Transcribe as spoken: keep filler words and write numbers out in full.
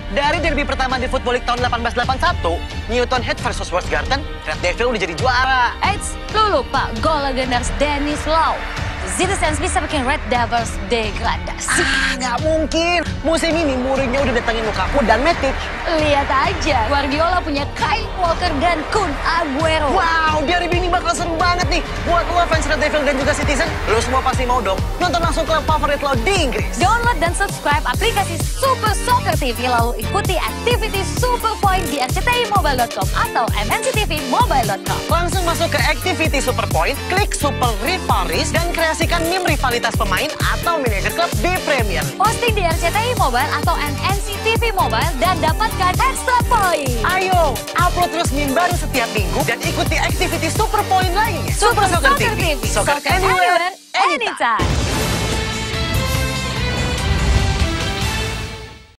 Dari derby pertama di Football League tahun delapan belas delapan puluh satu, Newton Head versus West Garden, Red Devil udah jadi juara. Eits, lu lupa gol legendaris Dennis Law. Citizens bisa bikin Red Devils degradasi. Ah, nggak mungkin. Musim ini Mourinho udah datangin Lukaku dan Matic. Lihat aja, Guardiola punya Kyle Walker dan Kun Aguero. Wow, derby ini bakal seru banget nih. Buat lo fans Red Devil dan juga Citizen, lo semua pasti mau dong nonton langsung klub favorit lo di Inggris. Download dan subscribe aplikasi Super Soccer T V, lalu ikuti aktiviti Super Point di r c t i mobile dot com atau m n c t v mobile dot com. Langsung masuk ke Activity Super Point, klik Super Rivalries, dan kreasikan meme rivalitas pemain atau manajer klub di Premier. Posting di R C T I Mobile atau M N C T V Mobile dan dapatkan extra point. Ayo, upload terus meme baru setiap minggu dan ikuti Activity Super Point lainnya. Super Soccer T V, Soccer Soccer anywhere, anytime.